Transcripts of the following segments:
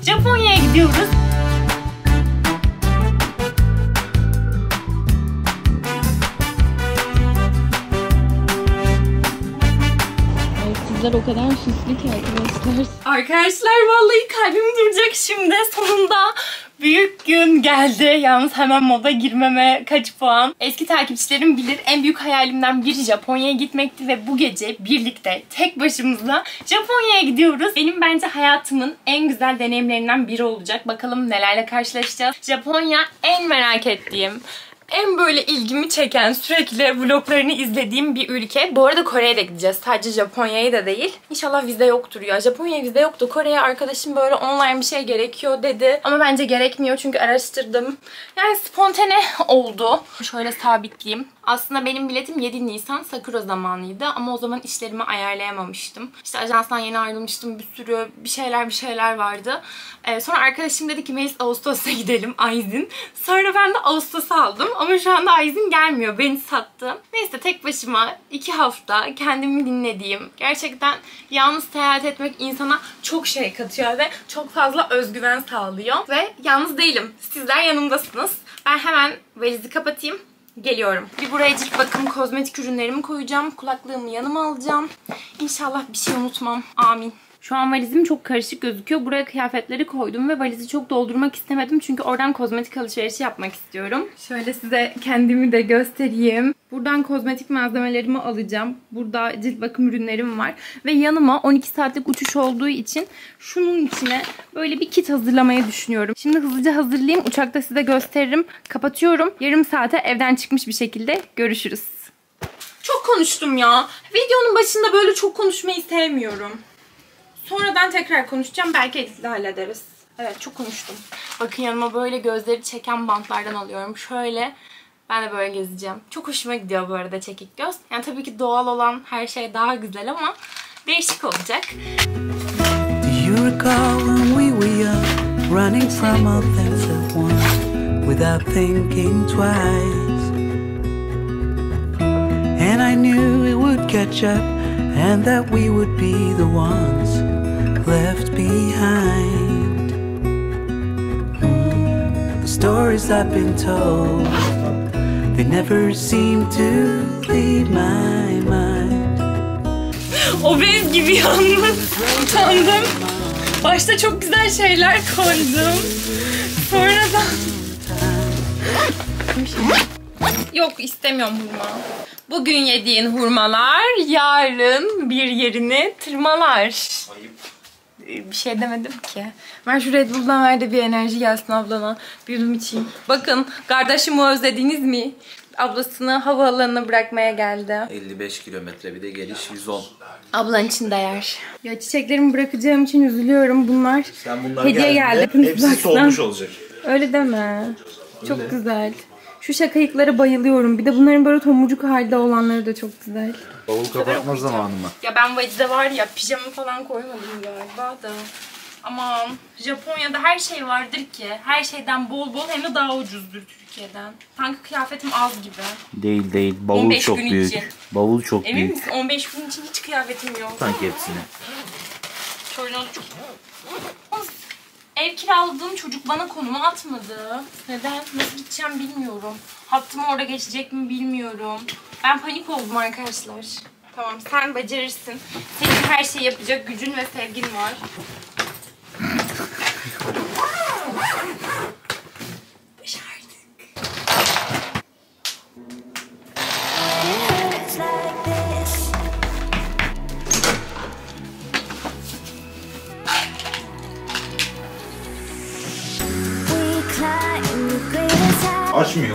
Japonya'ya gidiyoruz. Kızlar o kadar süslü ki arkadaşlar. Arkadaşlar vallahi kalbim duracak şimdi. Sonunda büyük gün geldi. Yalnız hemen moda girmeme kaç puan. Eski takipçilerim bilir, en büyük hayalimden biri Japonya'ya gitmekti ve bu gece birlikte tek başımıza Japonya'ya gidiyoruz. Benim bence hayatımın en güzel deneyimlerinden biri olacak. Bakalım nelerle karşılaşacağız. Japonya en merak ettiğim, en böyle ilgimi çeken, sürekli vloglarını izlediğim bir ülke. Bu arada Kore'ye de gideceğiz. Sadece Japonya'ya da değil. İnşallah vize yoktur ya. Japonya'ya vize yoktu. Kore'ye arkadaşım böyle online bir şey gerekiyor dedi. Ama bence gerekmiyor çünkü araştırdım. Yani spontane oldu. Şöyle sabitleyeyim. Aslında benim biletim 7 Nisan Sakura zamanıydı ama o zaman işlerimi ayarlayamamıştım. İşte ajanstan yeni ayrılmıştım. Bir sürü bir şeyler vardı. Sonra arkadaşım dedi ki Melis Ağustos'ta gidelim Ayzin. Sonra ben de Ağustos'a aldım ama şu anda Ayzin gelmiyor. Beni sattı. Neyse tek başıma 2 hafta kendimi dinlediğim, gerçekten yalnız seyahat etmek insana çok şey katıyor ve çok fazla özgüven sağlıyor. Ve yalnız değilim. Sizler yanımdasınız. Ben hemen valizi kapatayım. Geliyorum. Bir buraya cilt bakım, kozmetik ürünlerimi koyacağım. Kulaklığımı yanıma alacağım. İnşallah bir şey unutmam. Amin. Şu an valizim çok karışık gözüküyor. Buraya kıyafetleri koydum ve valizi çok doldurmak istemedim. Çünkü oradan kozmetik alışverişi yapmak istiyorum. Şöyle size kendimi de göstereyim. Buradan kozmetik malzemelerimi alacağım. Burada cilt bakım ürünlerim var. Ve yanıma 12 saatlik uçuş olduğu için şunun içine böyle bir kit hazırlamayı düşünüyorum. Şimdi hızlıca hazırlayayım. Uçakta size gösteririm. Kapatıyorum. Yarım saate evden çıkmış bir şekilde görüşürüz. Çok konuştum ya. Videonun başında böyle çok konuşmayı sevmiyorum. Sonradan tekrar konuşacağım. Belki editle hallederiz. Evet çok konuştum. Bakın yanıma böyle gözleri çeken bantlardan alıyorum. Şöyle ben de böyle gezeceğim. Çok hoşuma gidiyor bu arada çekik göz. Yani tabii ki doğal olan her şey daha güzel ama değişik olacak. Do you recall when we were young, running from all things at once, without thinking twice? And I knew it would catch up, and that we would be the ones left behind. The stories I've been told, they never seem to leave my mind. Obez gibi yalnız. Utandım. Başta çok güzel şeyler koydum. Sonradan... Yok istemiyorum hurma. Bugün yediğin hurmalar yarın bir yerini tırmalar. Ayıp. Bir şey demedim ki. Ben şu Red Bull'dan ver de bir enerji gelsin ablana. Bir yudum içeyim. Bakın kardeşimi özlediniz mi? Ablasını havaalanına bırakmaya geldi. 55 kilometre bir de geliş 110. Ablan için değer. Ya çiçeklerimi bırakacağım için üzülüyorum. Bunlar hediye geldi. Hepsi solmuş olacak. Öyle deme. Çok öyle. Güzel. Şu şakayıklara bayılıyorum. Bir de bunların böyle tomurcuk halde olanları da çok güzel. Bavul kapatma zamanı mı? Ya ben valizde var ya pijama falan koymadım galiba da. Aman Japonya'da her şey vardır ki. Her şeyden bol bol hem de daha ucuzdur Türkiye'den. Sanki kıyafetim az gibi. Değil. Bavul çok büyük. Için. Bavul çok büyük. Emin misin? 15 gün için hiç kıyafetim yok. Sanki hepsini. Şöyle olacak. Ev kiraladığım çocuk bana konumu atmadı. Neden? Nasıl gideceğim bilmiyorum. Hattım orada geçecek mi bilmiyorum. Ben panik oldum arkadaşlar. Tamam sen becerirsin. Senin her şeyi yapacak gücün ve sevgin var. Başardık. Açmıyor.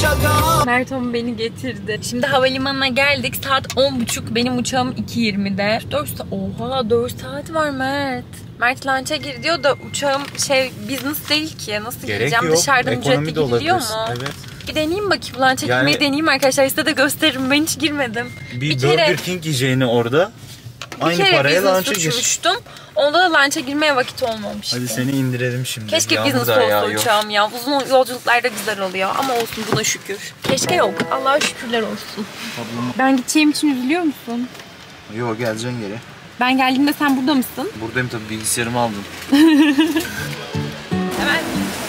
Merton beni getirdi. Şimdi havalimanına geldik. Saat 10.30. Benim uçağım 2.20'de. 4 saat var Mert. Mert lunch'a gir diyor da uçağım business değil ki. Nasıl gireceğim? Dışarıdan ücretli gidiliyor mu? Evet. Bir deneyeyim bakayım. Lunch'a girmeyi deneyeyim arkadaşlar. Size de gösteririm. Ben hiç girmedim. Bir Burger King yiyeceğini orada. Aynı paraya lunch'a gir. Onda da lunch'a girmeye vakit olmamıştı. Hadi seni indirelim şimdi. Keşke business olsa uçağım ya. Uzun yolculuklarda güzel oluyor ama olsun, buna şükür. Keşke yok. Allah'a şükürler olsun. Ben gideceğim için üzülüyor musun? Yok, geleceksin geri. Ben geldiğimde sen burada mısın? Buradayım tabii, bilgisayarımı aldım. Evet.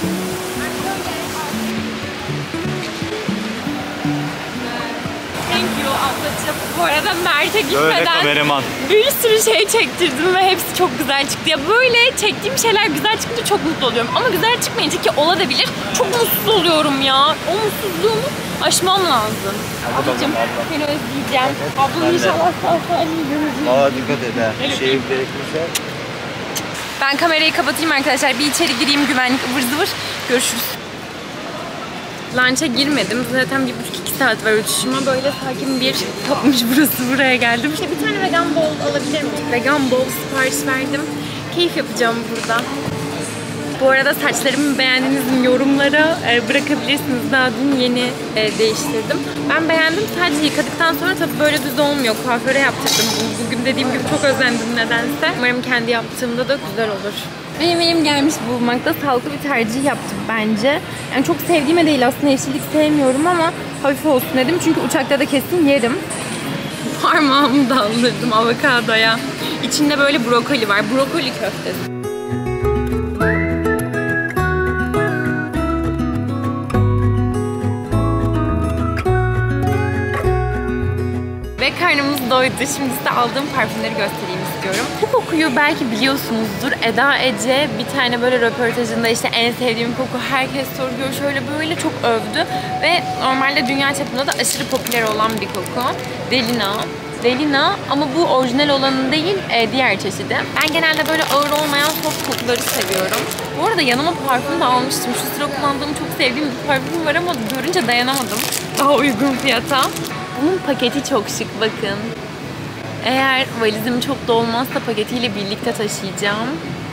Thank you ablacığım. Bu arada Mert'e gitmeden bir sürü şey çektirdim ve hepsi çok güzel çıktı. Ya böyle çektiğim şeyler güzel çıkınca çok mutlu oluyorum. Ama güzel çıkmayınca, ki olabilir, çok mutsuz oluyorum ya. O mutsuzluğumu aşmam lazım. Ablacığım seni özleyeceğim. Ablam inşallah sağ salim göreceğim. Aa, dikkat et ha. Bir şey gerekirse. Ben kamerayı kapatayım arkadaşlar. Bir içeri gireyim, güvenlik ıvır zıvır. Görüşürüz. Lunch'a girmedim. Zaten 1,5-2 saat var uçuşuma. Böyle sakin bir kapmış burası. Buraya geldim. İşte bir tane vegan bowl alabilir miyim? Vegan bowl sipariş verdim. Keyif yapacağım burada. Bu arada saçlarımı beğendiğiniz yorumlara bırakabilirsiniz. Daha dün yeni değiştirdim. Ben beğendim. Sadece yıkadıktan sonra tabii böyle düz olmuyor. Kuaföre yaptırdım. Bugün dediğim gibi çok özendim nedense. Umarım kendi yaptığımda da güzel olur. Benim elim gelmiş bulunmakta, sağlıklı bir tercih yaptım bence. Yani çok sevdiğime değil aslında, yeşillik sevmiyorum ama hafif olsun dedim. Çünkü uçakta da kesin yerim. Parmağımı daldırdım avokadoya. İçinde böyle brokoli var. Brokoli köftesi. Ve karnımız doydu. Şimdi size aldığım parfümleri göstereyim istiyorum. Bu kokuyu belki biliyorsunuzdur. Eda Ece bir tane böyle röportajında işte en sevdiğim koku, herkes soruyor, şöyle böyle çok övdü. Ve normalde dünya çapında da aşırı popüler olan bir koku. Delina ama bu orijinal olanı değil, diğer çeşidi. Ben genelde böyle ağır olmayan soft kokuları seviyorum. Bu arada yanıma parfüm de almıştım. Şu sıra kullandığım çok sevdiğim bir parfüm var ama görünce dayanamadım. Daha uygun fiyata. Bunun paketi çok şık, bakın. Eğer valizim çok dolmazsa paketiyle birlikte taşıyacağım.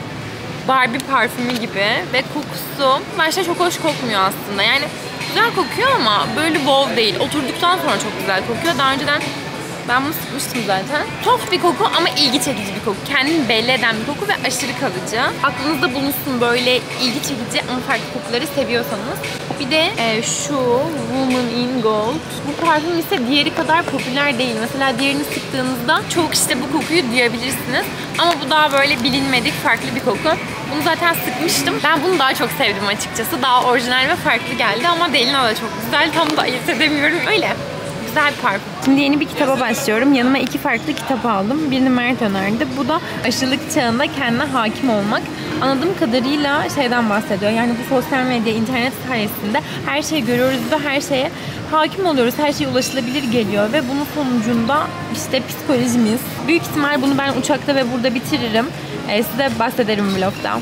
Barbie parfümü gibi ve kokusu başta çok hoş kokmuyor aslında. Yani güzel kokuyor ama böyle wow değil. Oturduktan sonra çok güzel kokuyor. Daha önceden ben bunu sıkmıştım zaten. Soft bir koku ama ilgi çekici bir koku. Kendini belli eden bir koku ve aşırı kalıcı. Aklınızda bulunsun böyle ilgi çekici ama farklı kokuları seviyorsanız. Bir de şu Woman in Gold. Bu parfüm ise diğeri kadar popüler değil. Mesela diğerini sıktığınızda çok işte bu kokuyu duyabilirsiniz. Ama bu daha böyle bilinmedik, farklı bir koku. Bunu zaten sıkmıştım. Ben bunu daha çok sevdim açıkçası. Daha orijinal ve farklı geldi ama Delina da çok güzel. Tam da ayırt edemiyorum. Öyle. Güzel bir parfüm. Şimdi yeni bir kitaba başlıyorum. Yanıma 2 farklı kitap aldım. Birini Mert önerdi. Bu da aşırılık çağında kendine hakim olmak. Anladığım kadarıyla şeyden bahsediyor. Yani bu sosyal medya, internet sayesinde her şeyi görüyoruz ve her şeye hakim oluyoruz. Her şey ulaşılabilir geliyor ve bunun sonucunda işte psikolojimiz. Büyük ihtimal bunu ben uçakta ve burada bitiririm. Size bahsederim vlogda.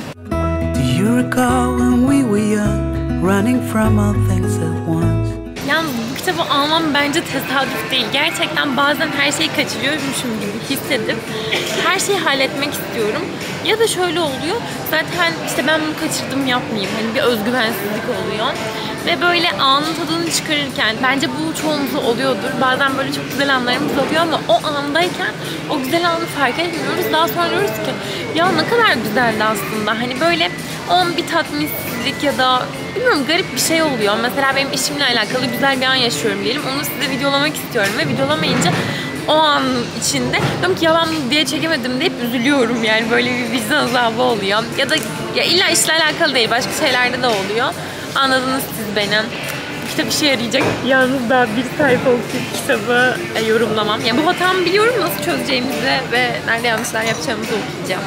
Do you recall when we were young, running from all things at once? Yalnız bu kitabı almam bence tesadüf değil. Gerçekten bazen her şeyi kaçırıyormuşum gibi hissedip her şeyi halletmek istiyorum. Ya da şöyle oluyor, zaten işte ben bunu kaçırdım yapmayayım. Hani bir özgüvensizlik oluyor. Ve böyle anın tadını çıkarırken, bence bu çoğumuzda oluyordur. Bazen böyle çok güzel anlarımız oluyor ama o andayken o güzel anı fark etmiyoruz. Daha sonra diyoruz ki ya ne kadar güzeldi aslında. Hani böyle onun bir tatminsizlik ya da bilmiyorum garip bir şey oluyor. Mesela benim işimle alakalı güzel bir an yaşıyorum diyelim. Onu size videolamak istiyorum ve videolamayınca o anın içinde diyorum ki ya ben bunu diye çekemedim deyip üzülüyorum. Yani böyle bir vicdan azabı oluyor. Ya da ya illa işle alakalı değil, başka şeylerde de oluyor. Anladınız siz beni. Bu kitap işe yarayacak. Yalnız daha bir sayfa okuyup kitabı yorumlamam. Yani bu hatamı biliyorum, nasıl çözeceğimizi ve nerede yanlışlar yapacağımızı okuyacağım.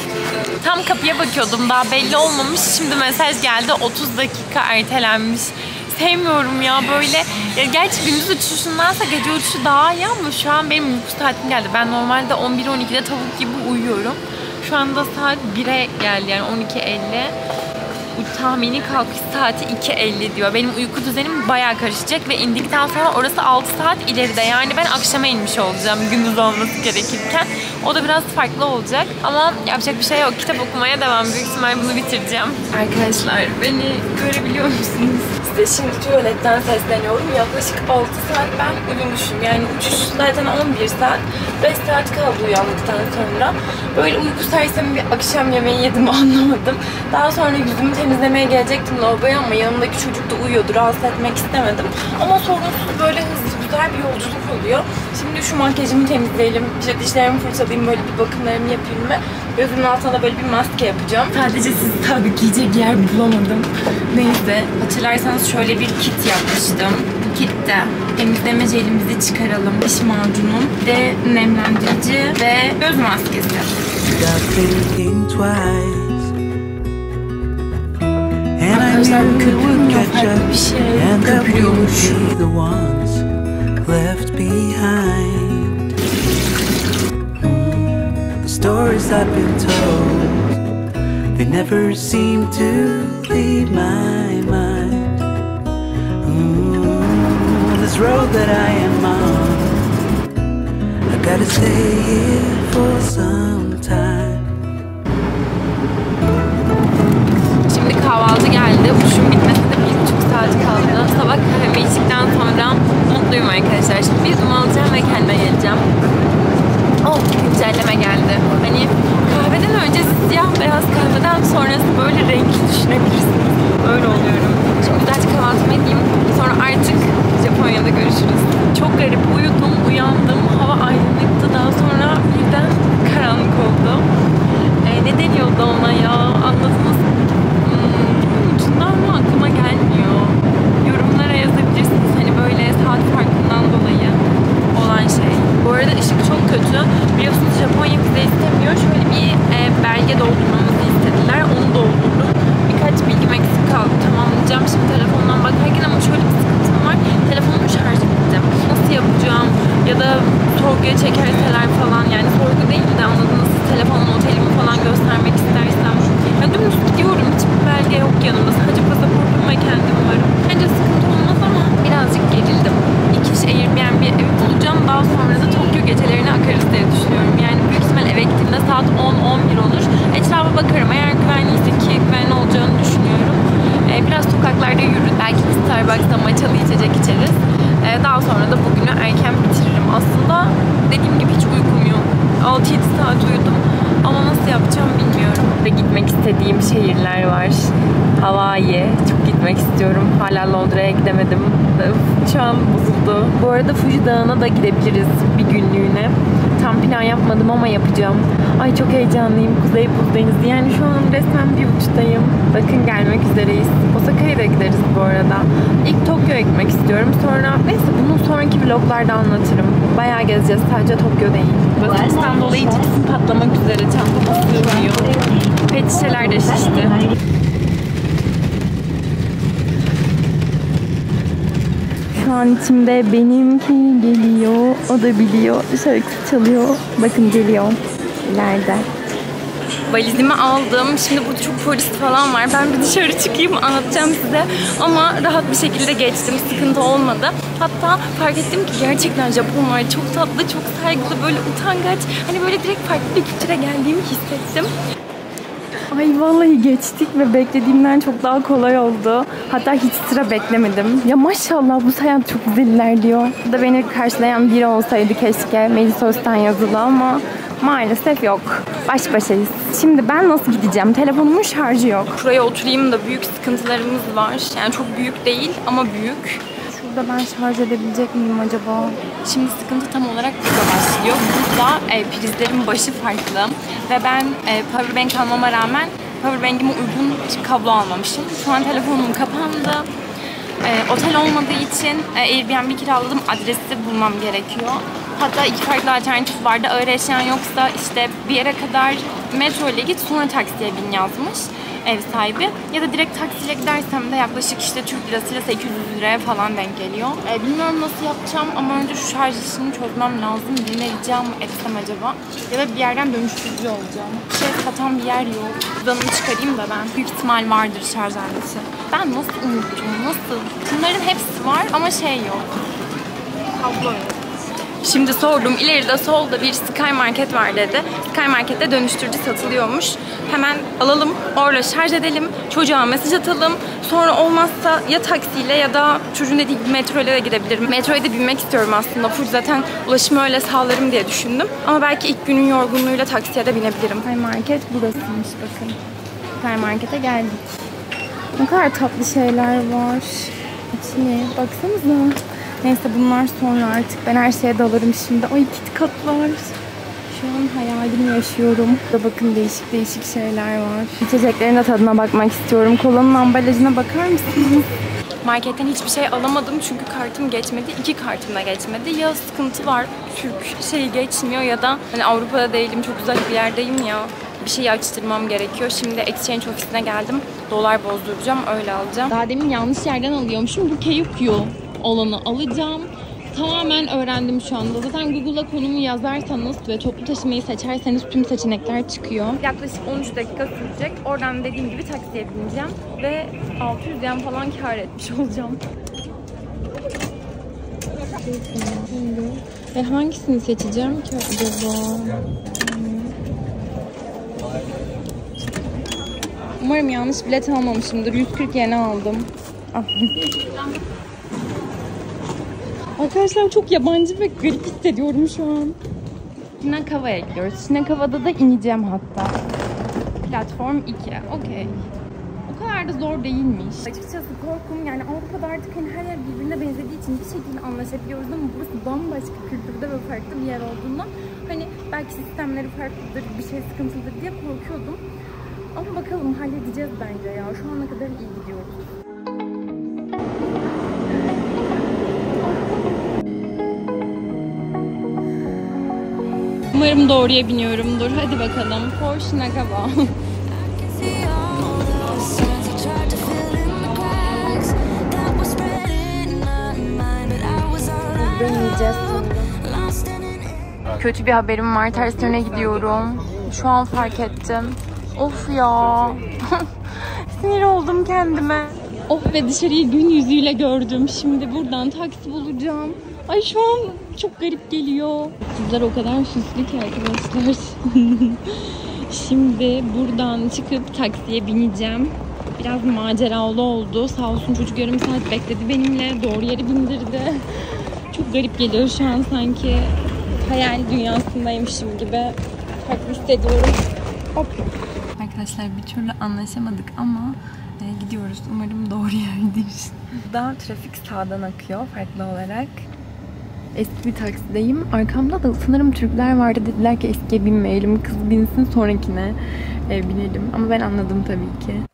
Tam kapıya bakıyordum, daha belli olmamış. Şimdi mesaj geldi, 30 dakika ertelenmiş. Sevmiyorum ya böyle. Ya gerçi gündüz uçuşundansa gece uçuşu daha iyi ama şu an benim uyku saatim geldi. Ben normalde 11-12'de tavuk gibi uyuyorum. Şu anda saat 1'e geldi, yani 12:50. tahmini kalkış saati 2:50 diyor. Benim uyku düzenim bayağı karışacak ve indikten sonra orası 6 saat ileride. Yani ben akşama inmiş olacağım gündüz olması gerekirken. O da biraz farklı olacak. Ama yapacak bir şey yok. Kitap okumaya devam. Büyük ihtimal bunu bitireceğim. Arkadaşlar beni görebiliyor musunuz? Size şimdi tuvaletten sesleniyorum. Yaklaşık 6 saat ben uyumuşum. Yani uçuş zaten 11 saat. 5 saat kaldı uyandıktan sonra. Böyle uyku sersemi bir akşam yemeği yedim anlamadım. Daha sonra yüzümü temizlemeye gelecektim lavaboya ama yanımdaki çocuk da uyuyordu. Rahatsız etmek istemedim. Ama sorunsuz böyle hızlı güzel bir yolculuk oluyor. Şimdi şu makyajımı temizleyelim. İşte dişlerimi fırçalayayım, böyle bir bakımlarımı yapayım ve gözümün altına böyle bir maske yapacağım. Sadece sizi sabitleyecek yer bulamadım. Neyse. Hatırlarsanız şöyle bir kit yapmıştım. Bu kitte temizleme jelimizi çıkaralım. Diş macunu ve nemlendirici ve göz maskesi. Arkadaşlar köpürmüyor, farklı bir şey. Köpürüyormuş. Left behind. The stories I've been told, they never seem to leave my mind. This road that I am on, I gotta stay here for some time. Şimdi kahvaltı geldi. Uçuşum bitmesine de 1,5 saat kaldı. Sabah kahve içtikten sonra mutluyum arkadaşlar. Şimdi bir yudum alacağım ve kendime geleceğim. Oh, güncelleme geldi. Hani kahveden önce siyah beyaz, kahveden sonrası böyle renkli düşünebilirsiniz. Öyle oluyorum. Şimdi güzelce kahvaltımı edeyim. Sonra artık Japonya'da görüşürüz. Çok garip. Uyudum, uyandım. Hava aydınlıktı. Daha sonra birden karanlık oldu. Ne deniyordu ona ya? Anladınız mı? Ucundan mı aklıma gelmiyor? Yorumlara yazabilirsiniz. Hani böyle saat farkından dolayı olan şey. Bu arada ışık çok kötü. Biliyorsunuz Japonya bize istemiyor. Şöyle bir belge doldurmamızı istediler. Onu doldurdum. Birkaç bilgim eksik kaldı. Tamamlayacağım şimdi telefondan bakarken ama şöyle bir sıkıntım var. Telefonumun şarjı bitti. Nasıl yapacağım? Ya da sorguya çekerseler falan, yani sorgu değil de anladınız, telefonun otelimi falan göstermek istersem. Yani dümdüz gidiyorum. Hiçbir belge yok yanımda. Sadece pasaportum ve kendim varım. Bence sıkıntı olmaz ama birazcık gerildim. 2 kişi Airbnb evi bulacağım. Daha sonra da Tokyo gecelerine akarız diye düşünüyorum. Yani büyük ihtimal eve gittiğimde saat 10-11 olur. Etrafa bakarım. Eğer güvenliyse, ki güvenli olacağını düşünüyorum. Biraz sokaklarda yürür. Belki bir Starbucks'ta matchalı içecek içeriz. Daha sonra da bugünü erken bitiririm. Aslında dediğim gibi hiç uykum yok. 6-7 saat uyudum. Ama nasıl yapacağım bilmiyorum. Ve gitmek istediğim şehirler var. Hawaii. Çok gitmek istiyorum. Hala Londra'ya gidemedim. Şu an bozuldu. Bu arada Fuji Dağı'na da gidebiliriz bir günlüğüne. Tam plan yapmadım ama yapacağım. Ay çok heyecanlıyım. Kuzey Buz Denizi. Yani şu an resmen bir uçtayım. Bakın gelmek üzereyiz. Osaka'ya da gideriz bu arada. İlk Tokyo'ya gitmek istiyorum. Sonra neyse bunu sonraki vloglarda anlatırım. Bayağı gezeceğiz. Sadece Tokyo değil. Basınçtan dolayı cipsim patlamak üzere. Çantama sığmıyor. Pet şişeler de şişti. Şu an içimde benimki geliyor, o da biliyor, şarkısı çalıyor. Bakın geliyor ileride. Valizimi aldım. Şimdi burada çok polis falan var. Ben bir dışarı çıkayım, anlatacağım size. Ama rahat bir şekilde geçtim. Sıkıntı olmadı. Hatta fark ettim ki gerçekten Japonlar çok tatlı, çok saygılı, böyle utangaç. Hani böyle direkt farklı bir kültüre geldiğimi hissettim. Ay vallahi geçtik ve beklediğimden çok daha kolay oldu. Hatta hiç sıra beklemedim. Ya maşallah bu seyahat çok güzel ilerliyor. Burada beni karşılayan biri olsaydı keşke. Melisos'tan yazılı ama maalesef yok. Baş başayız. Şimdi ben nasıl gideceğim? Telefonumun şarjı yok. Şuraya oturayım da büyük sıkıntılarımız var. Yani çok büyük değil ama büyük. Şurada ben şarj edebilecek miyim acaba? Şimdi sıkıntı tam olarak burada başlıyor. Burada prizlerin başı farklı. Ve ben powerbank almama rağmen powerbank'ime uygun kablo almamışım. Şu an telefonum kapandı. Otel olmadığı için Airbnb kiraladım. Adresi bulmam gerekiyor. Hatta 2 farklı alternatif vardı. Ağır eşyan yoksa işte bir yere kadar metro ile git, sonra taksiye bin yazmış. ev sahibi. Ya da direkt taksiyle gidersem de yaklaşık işte Türk lirasıyla 800 liraya falan denk geliyor. Bilmiyorum nasıl yapacağım ama önce şu şarj işini çözmem lazım. Birine rica mı etsem acaba? Ya da bir yerden dönüştürücü olacağım. Bir şey satan bir yer yok. Cüzdanımı çıkarayım da ben. Büyük ihtimal vardır şarj aleti. Ben nasıl unuttum? Nasıl? Bunların hepsi var ama şey yok. Kablo yok. Şimdi sordum. İleride solda bir Sky Market var dedi. Sky Market'te dönüştürücü satılıyormuş. Hemen alalım, orada şarj edelim, çocuğa mesaj atalım. Sonra olmazsa ya taksiyle ya da çocuğun dediği gibi metro ile de gidebilirim. Metroya da binmek istiyorum aslında. Full zaten ulaşımı öyle sağlarım diye düşündüm. Ama belki ilk günün yorgunluğuyla taksiye de binebilirim. Sky Market burasıymış bakın. Sky Market'e geldik. Ne kadar tatlı şeyler var. İçine baksanıza. Neyse bunlar sonra artık. Ben her şeye dalarım şimdi. Ay KitKat var. Şu an hayalimi yaşıyorum. Burada bakın değişik değişik şeyler var. İçeceklerin de tadına bakmak istiyorum. Kolanın ambalajına bakar mısınız? Marketten hiçbir şey alamadım çünkü kartım geçmedi. 2 kartım da geçmedi. Ya sıkıntı var, Türk şeyi geçmiyor ya da hani Avrupa'da değilim, çok uzak bir yerdeyim ya. Bir şeyi açtırmam gerekiyor. Şimdi exchange ofisine geldim. Dolar bozduracağım, öyle alacağım. Daha demin yanlış yerden alıyormuşum. Bu Keyukyo olanı alacağım. Tamamen öğrendim şu anda. Zaten Google'a konumu yazarsanız ve toplu taşımayı seçerseniz tüm seçenekler çıkıyor. Yaklaşık 13 dakika sürecek. Oradan dediğim gibi taksiye bineceğim. Ve 600 yen falan kar etmiş olacağım. Ve hangisini seçeceğim ki acaba? Umarım yanlış bilet almamışımdır. 140 yene aldım. Arkadaşlar çok yabancı ve garip hissediyorum şu an. Shinakawa'ya gidiyoruz. Shinakawa'da da ineceğim hatta. Platform 2. Okey. O kadar da zor değilmiş. Açıkçası korkum yani Avrupa'da artık hani her yer birbirine benzediği için bir şekilde anlaşabiliyoruz ama burası bambaşka kültürde ve farklı bir yer olduğundan hani belki sistemleri farklıdır, bir şey sıkıntılıdır diye korkuyordum. Ama bakalım halledeceğiz bence ya. Şu ana kadar iyi gidiyoruz. Umarım doğruya biniyorumdur. Hadi bakalım. For Shinagawa. Deneyeceğiz. Kötü bir haberim var. Ters yöne gidiyorum. Şu an fark ettim. Of ya. Sinir oldum kendime. Of ve dışarıyı gün yüzüyle gördüm. Şimdi buradan taksi bulacağım. Ay şu an çok garip geliyor. Kızlar o kadar süslü ki arkadaşlar. Şimdi buradan çıkıp taksiye bineceğim. Biraz maceralı oldu. Sağ olsun çocuk yarım saat bekledi benimle. Doğru yere bindirdi. Çok garip geliyor şu an, sanki hayal dünyasındaymışım gibi. Farklı hissediyorum. Hop. Arkadaşlar bir türlü anlaşamadık ama gidiyoruz. Umarım doğru yerdir. Burada trafik sağdan akıyor farklı olarak. Eski bir taksideyim. Arkamda da sanırım Türkler vardı. Dediler ki eskiye binmeyelim. Kız binsin sonrakine binelim. Ama ben anladım tabii ki.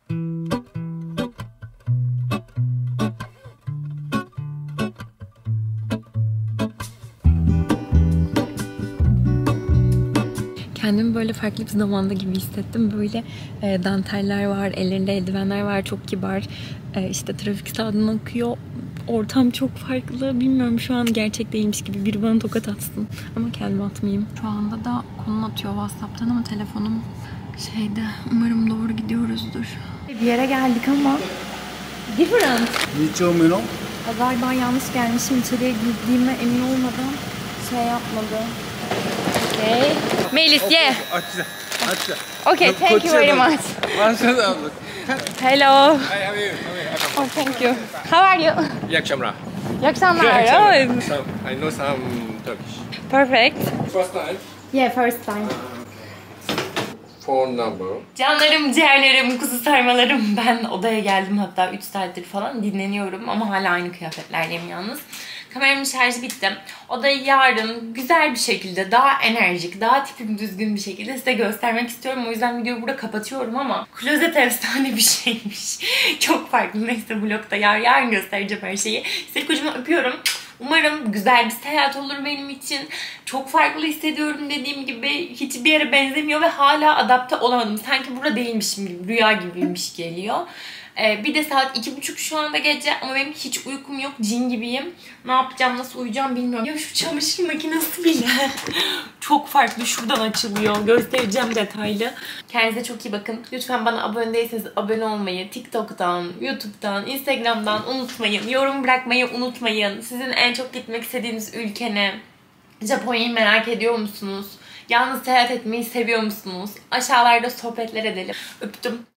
Kendimi böyle farklı bir zamanda gibi hissettim. Böyle danteller var, ellerinde eldivenler var, çok kibar. İşte trafik sağdan akıyor. Ortam çok farklı. Bilmiyorum, şu an gerçek değilmiş gibi biri bana tokat atsın. Ama kendime atmayayım. Şu anda da konum atıyor WhatsApp'tan ama telefonum şeyde. Umarım doğru gidiyoruzdur. Bir yere geldik ama different. Galiba yanlış gelmişim. İçeriye girdiğime emin olmadan şey yapmadı. Okay. Melis, yeah. Okay, thank you very much. Hello. Hi, how are you? Oh, thank you. How are you? Yakşamlar. Yakşamlar. I know some Turkish. Perfect. First time. Yeah, first time. Phone number. Canlarım, ciğerlerim, kuzu sarmalarım. Ben odaya geldim hatta 3 saattir falan dinleniyorum ama hala aynı kıyafetlerdeyim yalnız. Kameramın şarjı bitti. Odayı yarın güzel bir şekilde, daha enerjik, daha tipim düzgün bir şekilde size göstermek istiyorum. O yüzden videoyu burada kapatıyorum ama klozet efsane bir şeymiş. Çok farklı. Neyse vlogda yarın göstereceğim her şeyi. Sizi kocaman öpüyorum. Umarım güzel bir seyahat olur benim için. Çok farklı hissediyorum dediğim gibi. Hiçbir yere benzemiyor ve hala adapte olamadım. Sanki burada değilmişim gibi, rüya gibiymiş geliyor. Bir de saat 2:30 şu anda gece ama benim hiç uykum yok. Cin gibiyim. Ne yapacağım, nasıl uyuyacağım bilmiyorum. Ya şu çamaşır makinesi bile çok farklı. Şuradan açılıyor. Göstereceğim detaylı. Kendinize çok iyi bakın. Lütfen bana abone değilseniz abone olmayı, TikTok'tan, YouTube'dan, Instagram'dan unutmayın. Yorum bırakmayı unutmayın. Sizin en çok gitmek istediğiniz ülke ne? Japonya'yı merak ediyor musunuz? Yalnız seyahat etmeyi seviyor musunuz? Aşağılarda sohbetler edelim. Öptüm.